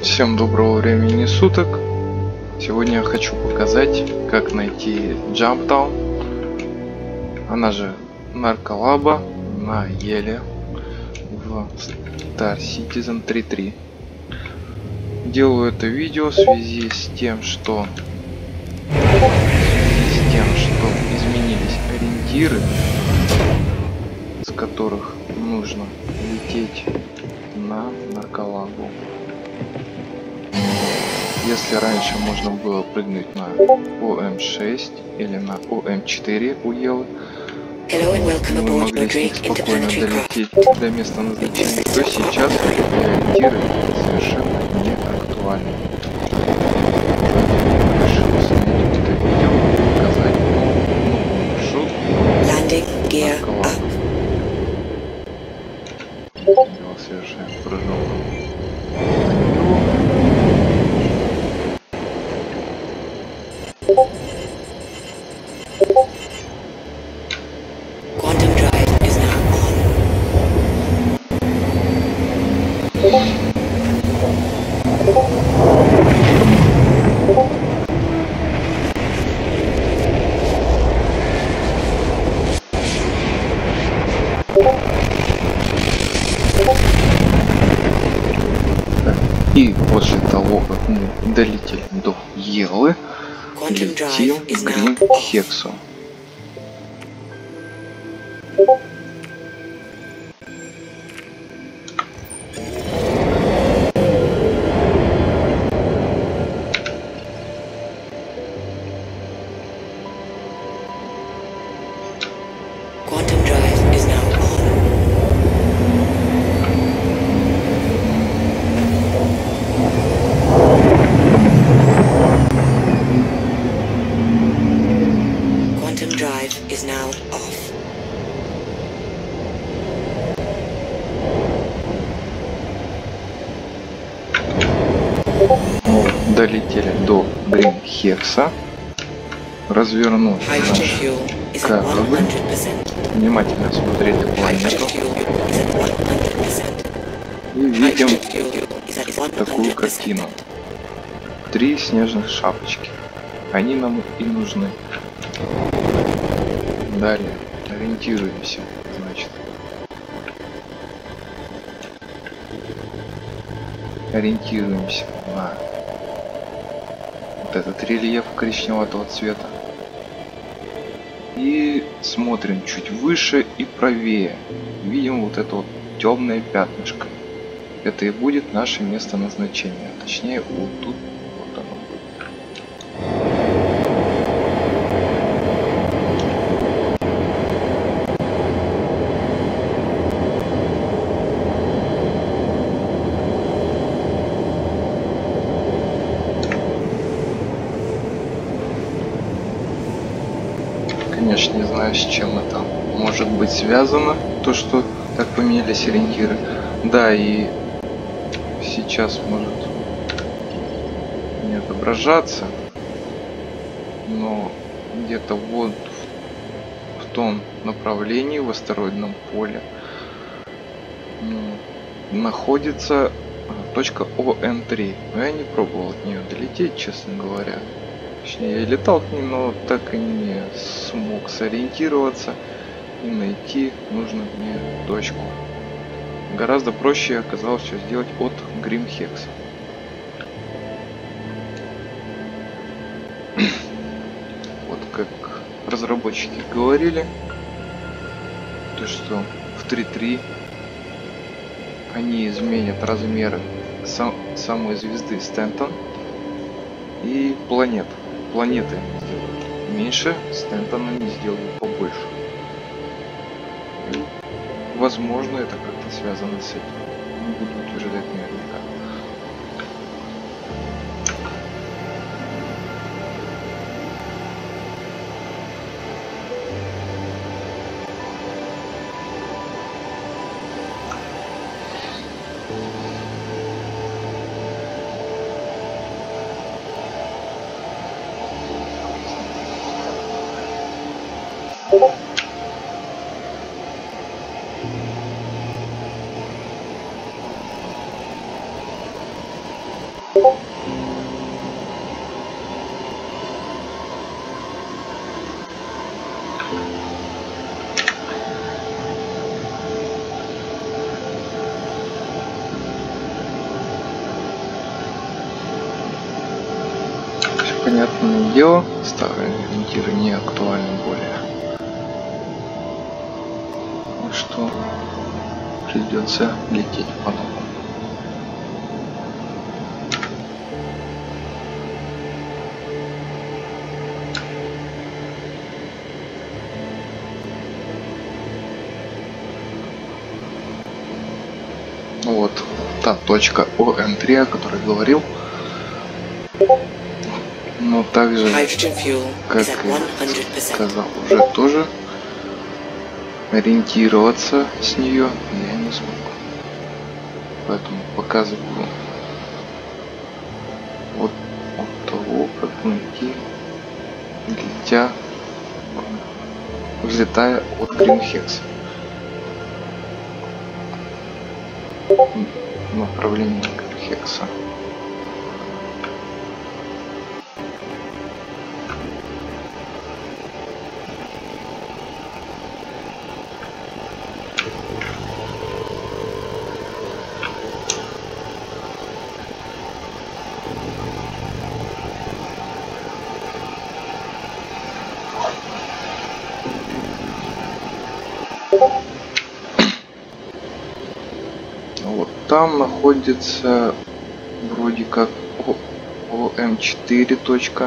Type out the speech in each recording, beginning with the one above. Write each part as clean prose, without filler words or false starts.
Всем доброго времени суток. Сегодня я хочу показать, как найти Jumptown, она же Нарколаба, на Еле в Star Citizen 3.3. Делаю это видео в связи с тем, что изменились ориентиры, с которых нужно лететь на Нарколабу. Если раньше можно было прыгнуть на ОМ-6 или на ОМ-4 у Елы, мы могли с них спокойно долететь до места назначения, то сейчас эти ориентиры совершенно не актуальны. Я решил снять это видео и показать новый маршрут Нарколабы. Дело совершаем прыжок. И после того, как мы долетели до Елы, летим к Грим Хексу. Долетели до Грим Хекса, развернули наш корабль, внимательно смотрели планету и видим такую картину. 3 снежных шапочки. Они нам и нужны. Далее ориентируемся, значит. Ориентируемся на вот этот рельеф коричневатого цвета и смотрим чуть выше и правее. Видим вот это вот темное пятнышко. Это и будет наше место назначения. Точнее, вот тут вот оно будет. Конечно, не знаю, с чем это может быть связано, то что так поменялись ориентиры. Да, и сейчас может не отображаться, но где-то вот в том направлении, в астероидном поле, находится точка ОМ-3. Но я не пробовал от нее долететь, честно говоря. Точнее, я летал к ней, но так и не смог сориентироваться и найти нужную мне точку. Гораздо проще оказалось все сделать от Грим Хекса. Вот как разработчики говорили, то что в 3.3 они изменят размеры самой звезды Стентон и планет. Планеты сделают меньше, Стентона не сделают побольше. И, возможно, это как-то связано с этим. Не буду утверждать наверняка. понятное дело, старые ориентиры не актуальны более. Что придется лететь по-новому. Вот та точка ОН3, о которой говорил. Но также, как и сказал уже, тоже ориентироваться с нее я не смог. Поэтому показываю от того, как найти, взлетая от Гринхекса. Направление Гринхекса. Вот там находится вроде как ОМ4 точка.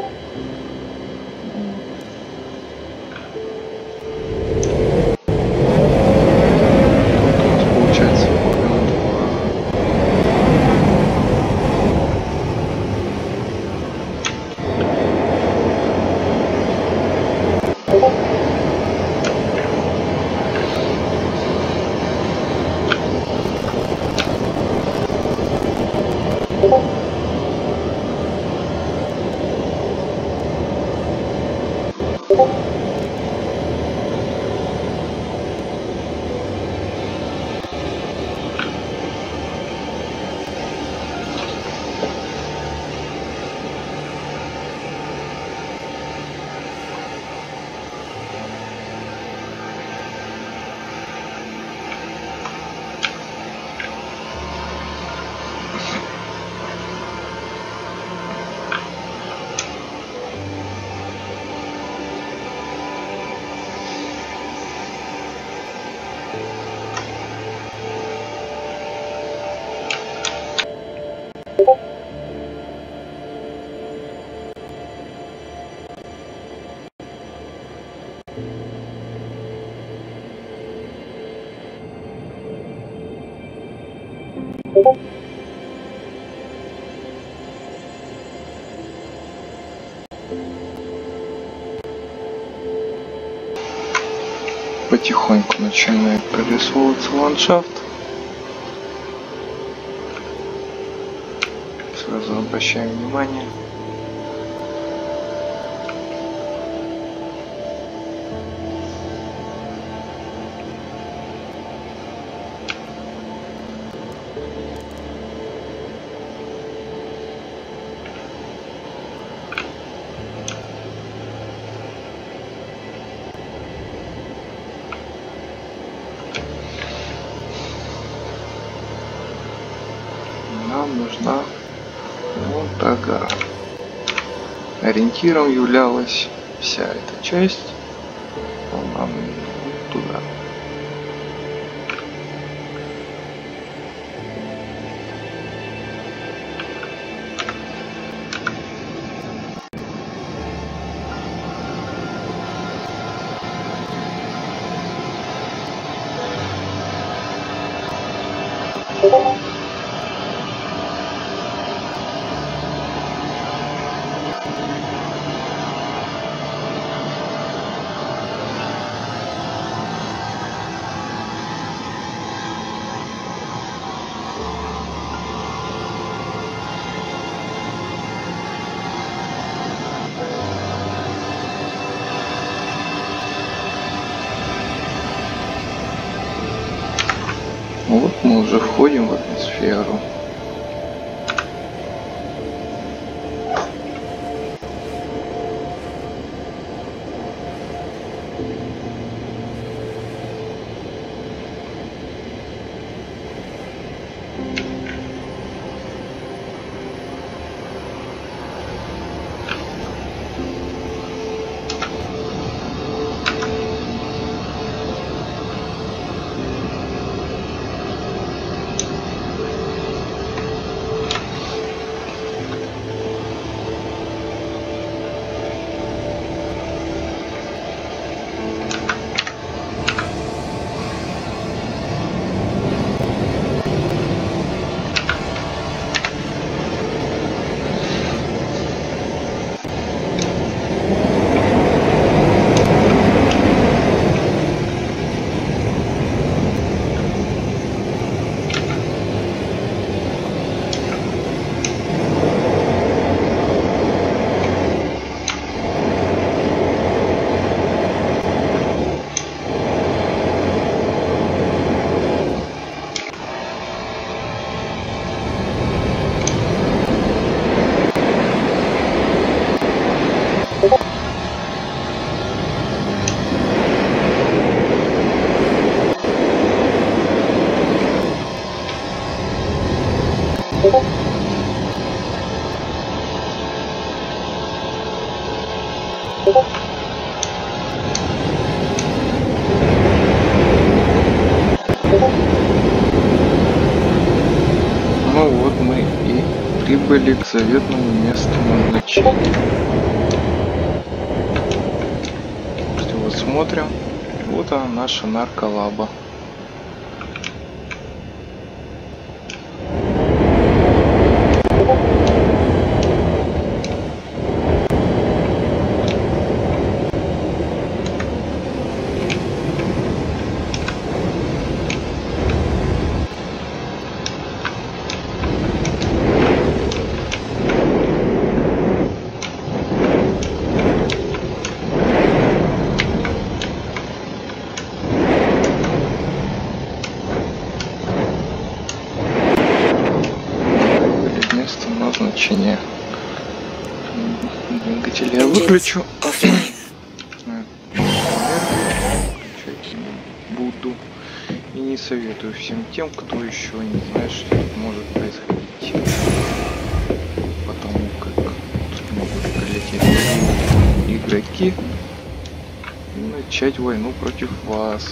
Потихоньку начинает прорисовываться ландшафт. Сразу обращаем внимание. Нам нужна вот та гора. Ориентиром являлась вся эта часть, но нам вот туда. Вот мы уже входим в атмосферу. Ну вот мы и прибыли к заветному месту назначения. Вот смотрим, вот она, наша нарколаба. Назначение. Двигатель я выключу. Включать не буду. И не советую всем тем, кто еще не знает, что тут может происходить. Потому как тут могут прилететь игроки и начать войну против вас.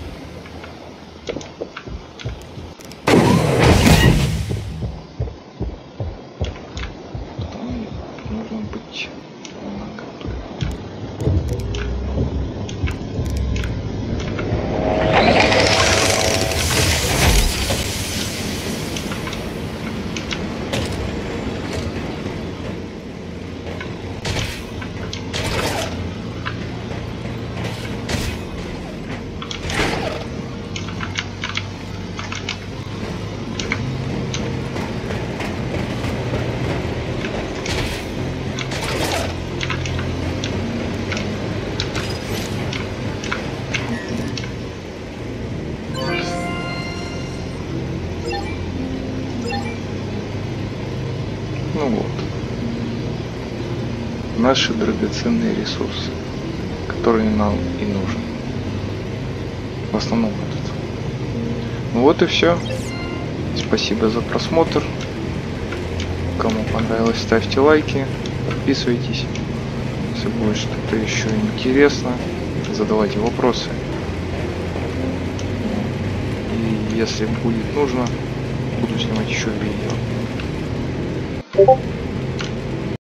Ну вот, наши драгоценные ресурсы, которые нам и нужны. В основном этот. Ну вот и все. Спасибо за просмотр. Кому понравилось, ставьте лайки, подписывайтесь. Если будет что-то еще интересно, задавайте вопросы. И если будет нужно, буду снимать еще видео.